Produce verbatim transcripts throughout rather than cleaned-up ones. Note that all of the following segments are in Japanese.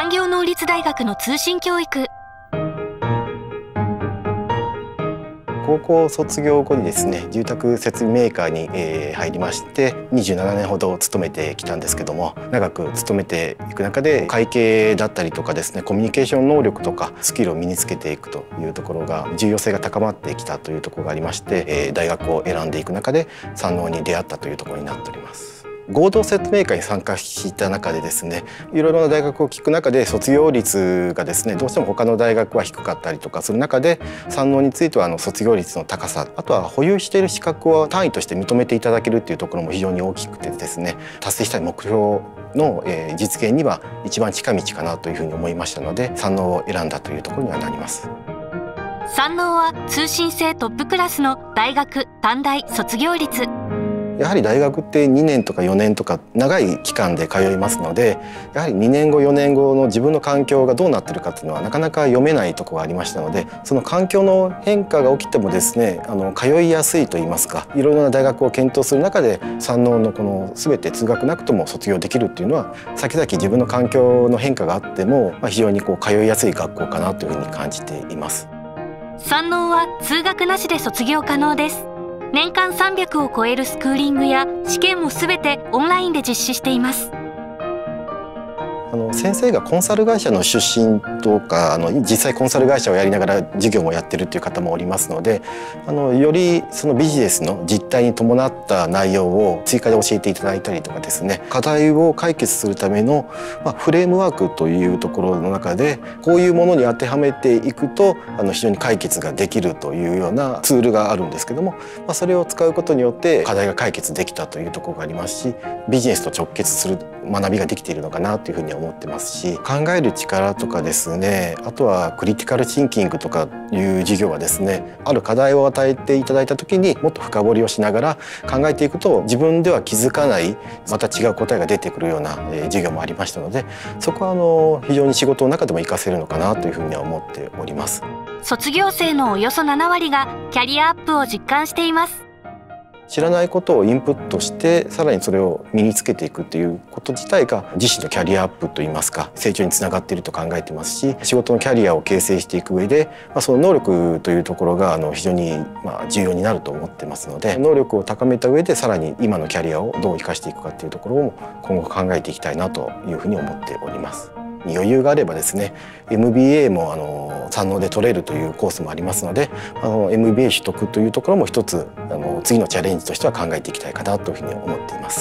産業能率大学の通信教育。 高校卒業後にですね、住宅設備メーカーに、えー、入りましてにじゅうななねんほど勤めてきたんですけども、長く勤めていく中で会計だったりとかですね、コミュニケーション能力とかスキルを身につけていくというところが重要性が高まってきたというところがありまして、えー、大学を選んでいく中で山王に出会ったというところになっております。合同設計メーカーに参加した中でですね、いろいろな大学を聞く中で卒業率がですね、どうしても他の大学は低かったりとかする中で、山王についてはあの卒業率の高さ、あとは保有している資格を単位として認めていただけるっていうところも非常に大きくてですね、達成したい目標の実現には一番近道かなというふうに思いましたので、山王を選んだというところにはなります。 山王は通信制トップクラスの大学・短大卒業率。 やはり大学ってにねんとかよねんとか長い期間で通いますので、やはりにねんごよねんごの自分の環境がどうなってるかっていうのはなかなか読めないところがありましたので、その環境の変化が起きてもですね、あの通いやすいといいますか、いろいろな大学を検討する中で山王のこの全て通学なくとも卒業できるっていうのは、先々自分の環境の変化があっても、まあ、非常にこう通いやすい学校かなというふうに感じています。 山王は通学なしで卒業可能です。年間さんびゃくを超えるスクーリングや試験もすべてオンラインで実施しています。 あの先生がコンサル会社の出身とか、あの実際コンサル会社をやりながら授業もやってるっていう方もおりますので、あのよりそのビジネスの実態に伴った内容を追加で教えていただいたりとかですね、課題を解決するための、まあ、フレームワークというところの中でこういうものに当てはめていくとあの非常に解決ができるというようなツールがあるんですけども、まあ、それを使うことによって課題が解決できたというところがありますし、ビジネスと直結する学びができているのかなというふうに思ってますし、考える力とかですね、あとはクリティカルシンキングとかいう授業はですね、ある課題を与えていただいた時にもっと深掘りをしながら考えていくと、自分では気づかないまた違う答えが出てくるような授業もありましたので、そこはあの非常に仕事の中でも活かせるのかなというふうには思っております。 卒業生のおよそななわりがキャリアアップを実感しています。 知らないことをインプットしてさらにそれを身につけていくということ自体が自身のキャリアアップといいますか成長につながっていると考えてますし、仕事のキャリアを形成していく上で、まあ、その能力というところがあの非常にまあ重要になると思ってますので、能力を高めた上でさらに今のキャリアをどう生かしていくかというところを今後考えていきたいなというふうに思っております。余裕があればですね エムビーエー もあの山王で取れるというコースもありますので、あの エムビーエー 取得というところも一つあの次のチャレンジとしては考えていきたいかなというふうに思っています。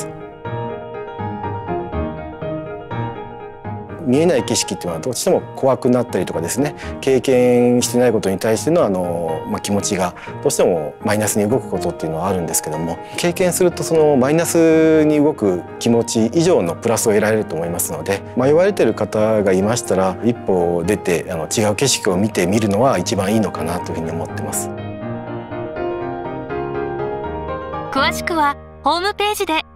見えない景色っていうのはどうしても怖くなったりとかですね、経験してないことに対してのあの、まあ、気持ちがどうしてもマイナスに動くことっていうのはあるんですけども、経験するとそのマイナスに動く気持ち以上のプラスを得られると思いますので、迷われてる方がいましたら一歩出てあの違う景色を見てみるのは一番いいのかなというふうに思ってます。 詳しくはホームページで。